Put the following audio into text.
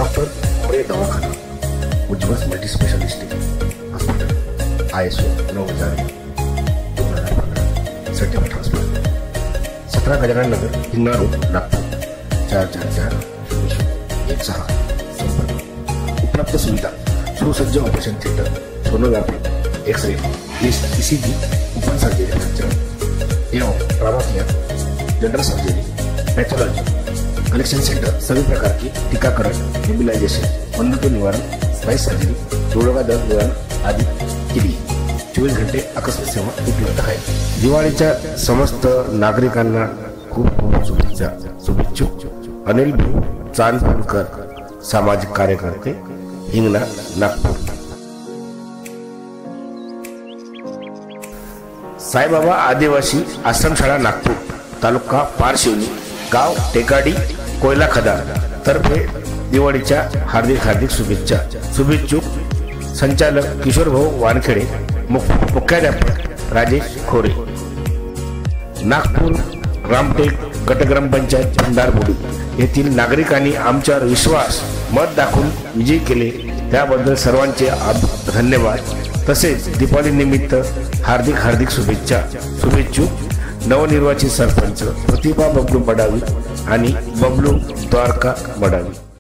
Doctor Amare दवाखाना, Ujjwal multi specialist hospital, ISO 9015 certificate hospital, 17 Gajanan Nagar, Hingna road, Nagpur 444016 संपर्क। उपलब्ध सुविधा सुसज्ज operation theatre, sonography, x ray, ECG, open surgery fracture एवं trauma care, general surgery, pathology, collection centre, सभी प्रकार की टीकाकरण, नेबुलाइजेशन, वन्यत्व निवारण, स्पाइस सर्जरी, हृदय दर्द निवारण आदि के लिए 24 घंटे आकस्मिक सेवा उपलब्ध है। दिवाळीच्या समस्त नागरिकांना खूप खूप शुभेच्छा। शुभेच्छुक अनिल भाऊ चांदपूरकर, सामाजिक कार्यकर्ते, हिंगणा, नागपूर। साईबाबा आदिवासी आश्रमशाळा नागपूर, तालुका पारशिवनी, गाव टेकाडी, कोयला खदान तर्फे दिवाळीच्या हार्दिक शुभेच्छा। शुभेच्छुक संचालक किशोर भाऊ वानखेडे, मुख्याध्यापक राजेश खोरे, नागपूर रामटेक गटग्रामपंचायत भंडारबोडी येथील नागरिकांनी आमच्यावर विश्वास मत दाखवून विजयी केले त्याबद्दल सर्वांचे धन्यवाद। तसेच दीपावली निमित्त हार्दिक शुभेच्छा। शुभेच्छुक नवनिर्वाचित सरपंच प्रतिभा बबलू बडावी आणि बबलू द्वारका बडावी।